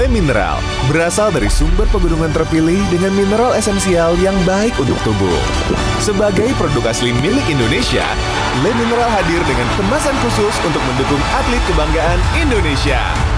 Le Mineral berasal dari sumber pegunungan terpilih dengan mineral esensial yang baik untuk tubuh. Sebagai produk asli milik Indonesia, Le Mineral hadir dengan kemasan khusus untuk mendukung atlet kebanggaan Indonesia.